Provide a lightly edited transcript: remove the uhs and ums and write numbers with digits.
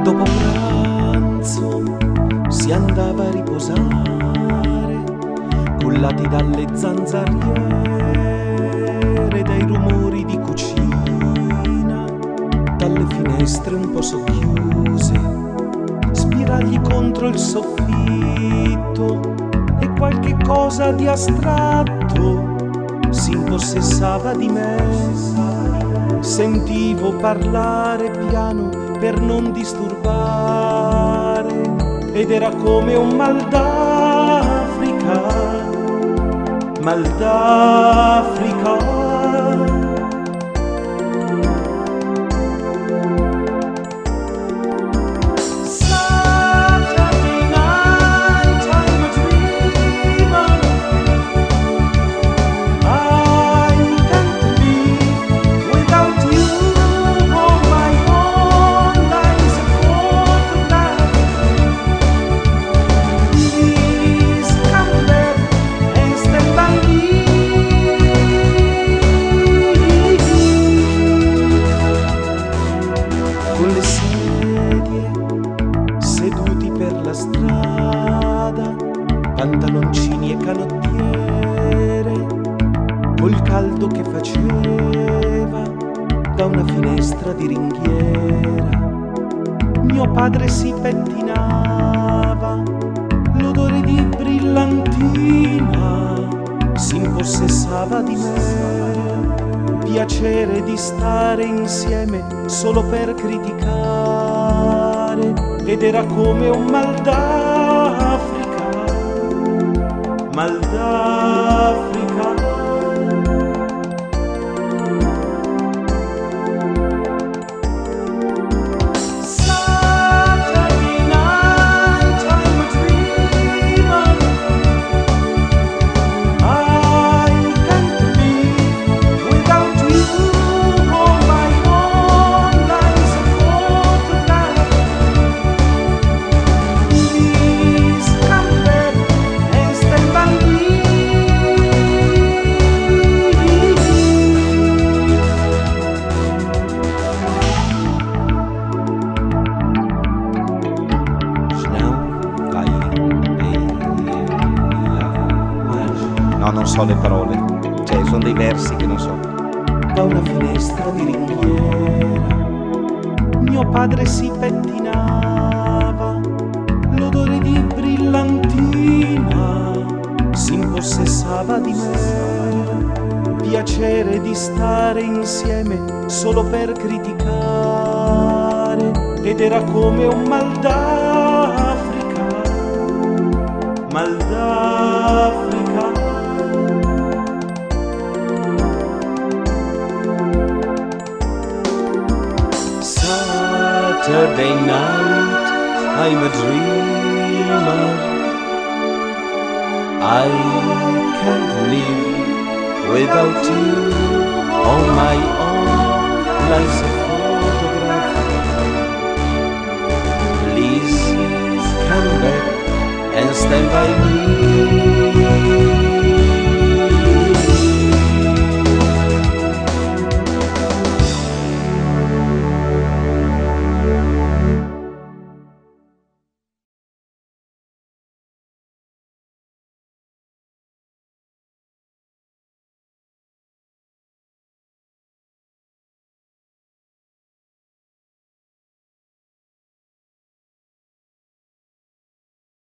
Dopo pranzo si andava a riposare, cullati dalle zanzariere, dai rumori di cucina, dalle finestre un po' socchiuse, spiragli contro il soffitto e qualche cosa di astratto si impossessava di me. Sentivo parlare piano per non disturbare ed era come un mal d'Africa, mal d'Africa. Strada, pantaloncini e canottiere, col caldo che faceva da una finestra di ringhiera. Mio padre si pettinava, l'odore di brillantina si impossessava di me. Piacere di stare insieme solo per criticare ed era come un mal d'Africa, mal d'Africa. Saturday night I'm a dreamer, I can't live without you. All my own life's a photograph. No, non so le parole, cioè sono dei versi che non so. Da una finestra di ringhiera mio padre si pettinava, l'odore di brillantina si impossessava di me. Piacere di stare insieme solo per criticare ed era come un mal d'Africa, mal d'Africa. Saturday night, I'm a dreamer, I can't live without you. All my